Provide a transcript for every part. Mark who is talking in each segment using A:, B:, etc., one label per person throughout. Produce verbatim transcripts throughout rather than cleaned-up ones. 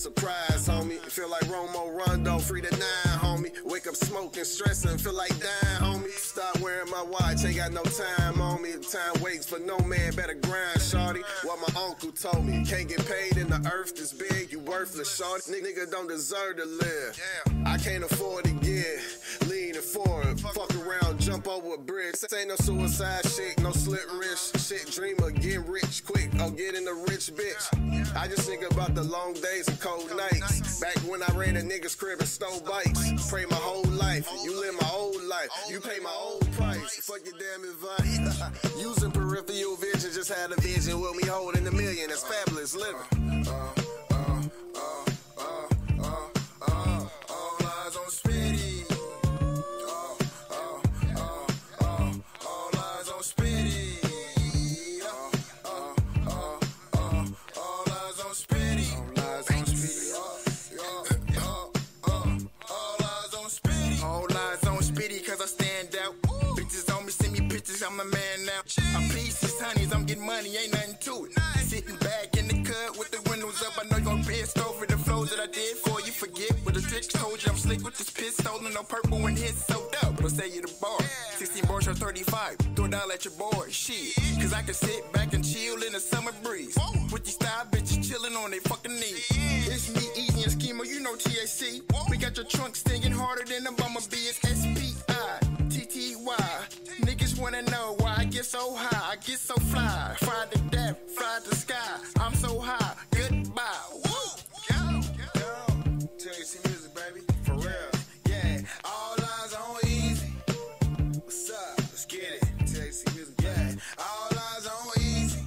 A: surprise, homie. Feel like Romo Rondo, free to nine, homie. Wake up smoking, stressing, feel like dying, homie. Stop wearing my watch, ain't got no time on me. Time waits for no man, better grind, shorty. What my uncle told me, can't get paid in the earth this big, you worthless, shorty. Nigga don't deserve to live. I can't afford to get leaning forward. Fuck around, jump over a bridge. This ain't no suicide shit, no slit wrist shit. Dreamer, get rich quick, or get in a rich bitch. I just think about the long days and cold nights. Back when I ran a nigga's crib and stole bikes. Pray my whole life, you live my old life. You pay my old price, fuck your damn advice. Using peripheral vision, just had a vision with me holding a million. That's fabulous living. Uh, uh, uh, uh, uh, uh, all eyes on Speedy. Uh, uh, uh, uh, all eyes on Speedy. Uh, uh, uh, uh, all eyes on Speedy. All eyes on Speedy. Uh, uh, uh, all eyes on Speedy. All eyes on Speedy, cause I stand out. Bitches on me, send me pictures, I'm a man now. I'm pieces, honeys, I'm getting money, ain't nothing to it. Sitting back in the cut with the windows up, I know you gon' pissed over the flows that I did for you. Forget what the tricks told you, I'm slick with this pistol and no purple and hits so dope. But I'll say you the bar, sixteen bars or thirty-five, throw it down at your boy, shit. Cause I can sit back and chill in the summer breeze with these style bitches chilling on they fucking knees. It's me, Easy and Schemo, you know T A C. We got your trunk stinging harder than a bumblebee. It's S P I T T Y. Niggas wanna know why I get so high, I get so fly. Fried to death, fried to sky. I'm so high, goodbye. Woo! Go, go. T A C music, baby, for real. Yeah, all eyes on Easy. What's up? Let's get it. T A C music, yeah. All eyes on Easy.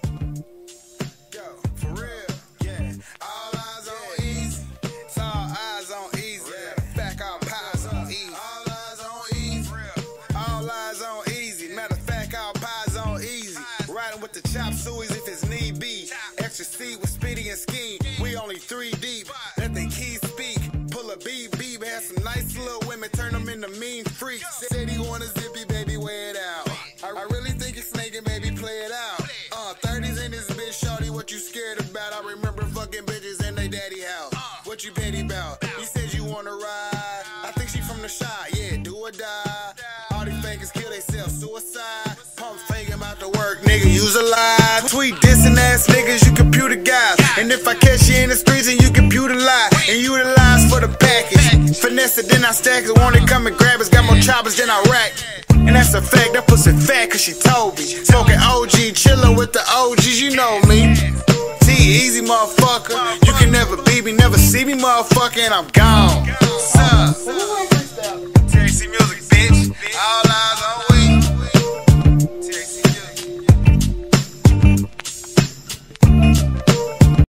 A: Go, for real. Yeah, all eyes on Easy. It's all eyes on Easy. Back our pies on Easy. All eyes on Easy. All eyes on Easy. Matter of fact, all pies on Easy. Riding with the chop sueys if it's need be. Extra seat with Speedy and Scheme. We only three deep. Let the keys speak. Pull a B B. Have some nice little women. Turn them into mean freaks. Said he want a zippy, baby, wear it out. I, I really think it's snaking, baby, play it out. Uh, thirties in this bitch, shorty, what you scared about? I remember fucking bitches in they daddy house. What you petty about? You said you wanna ride. I think she from the shy, yeah, do or die. All these fakers kill themselves, suicide. Pump faking about the work, nigga, use a lie. Tweet dissing ass niggas, you computer guys. And if I catch you in the streets and you computer lie and utilize for the package, finesse it, then I stack it. Want it, come and grab it, got more choppers than I rack. And that's a fact, that pussy fat cause she told me. Smoking O G, chillin' with the O Gs, you know me. T Easy, motherfucker. You can never beat me, never see me, motherfucker, and I'm gone. What's up?